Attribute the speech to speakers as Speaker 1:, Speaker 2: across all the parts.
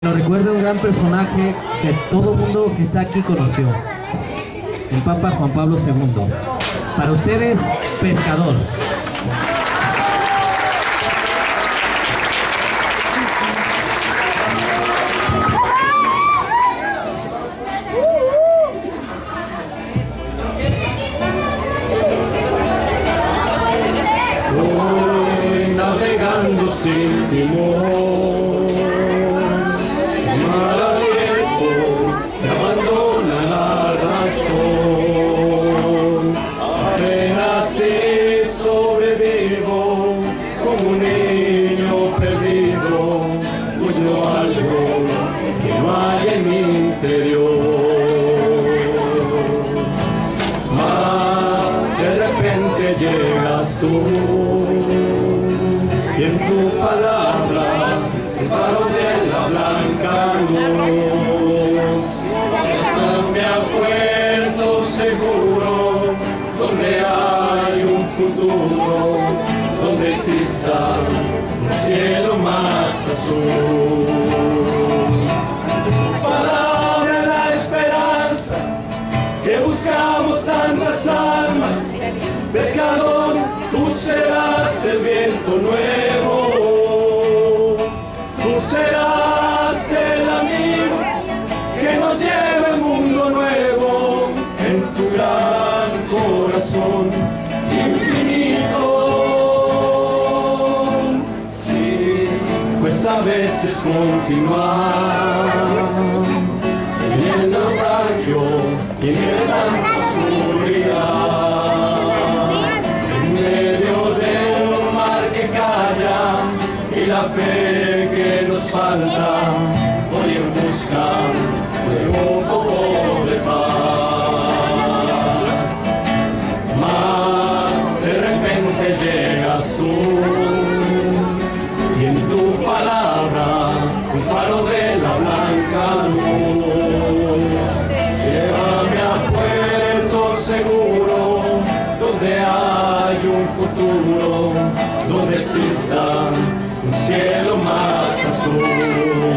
Speaker 1: Nos recuerda un gran personaje que todo el mundo que está aquí conoció, el Papa Juan Pablo II. Para ustedes, Pescador.
Speaker 2: Voy navegando sin timón, mar abierto me abandona la razón. Apenas si sobrevivo como un niño perdido, busco algo que no hay en mi interior. Mas de repente llegas tú, y en tu palabra el faro de la blanca luz me ha puesto seguro, donde hay un futuro, donde exista un cielo más azul. Palabra de la esperanza que buscamos tantas almas. Pescador, tú serás el viento nuevo, tú serás el amigo que nos lleva al mundo nuevo, en tu gran corazón infinito. Sí, pues a veces continuar en el naufragio y en la oscuridad, y la fe que nos falta, voy en busca de un poco de paz. Mas de repente llegas tú, y en tu palabra un faro de la blanca luz, llévame a puerto seguro, donde hay un futuro, donde exista un cielo más azul.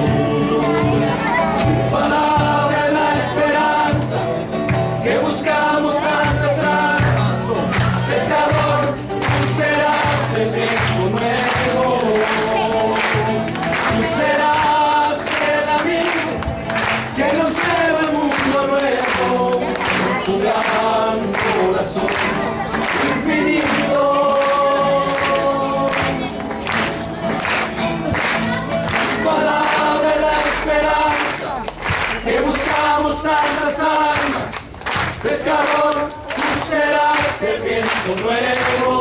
Speaker 2: Palabra de la esperanza que buscamos tantas almas. Pescador, tú serás el viento nuevo, tú serás el amigo que nos lleva al mundo nuevo, con tu gran corazón infinito. Palabra de la esperanza que buscamos tantas almas. Pescador, tú serás el viento nuevo,